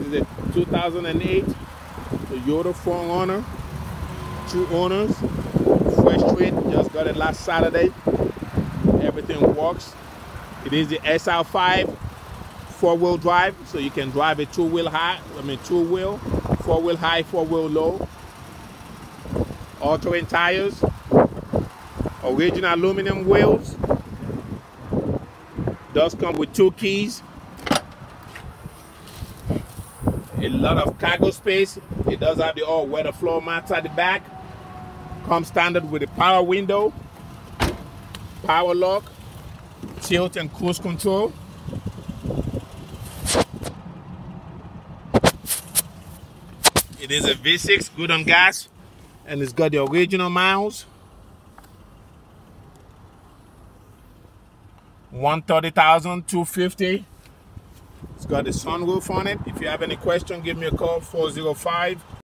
is a 2008 Toyota 4Runner, 2 owners, fresh trade, just got it last Saturday. Everything works. It is the SR5 4-wheel drive, so you can drive it 2-wheel high, 2-wheel, 4-wheel high, 4-wheel low. All-terrain tires, original aluminum wheels. Does come with 2 keys. A lot of cargo space. It does have the all-weather floor mats at the back. Comes standard with a power window, power lock, tilt and cruise control. It is a V6, good on gas, and it's got the original miles. 130,250. It's got the sunroof on it. If you have any question, give me a call, 405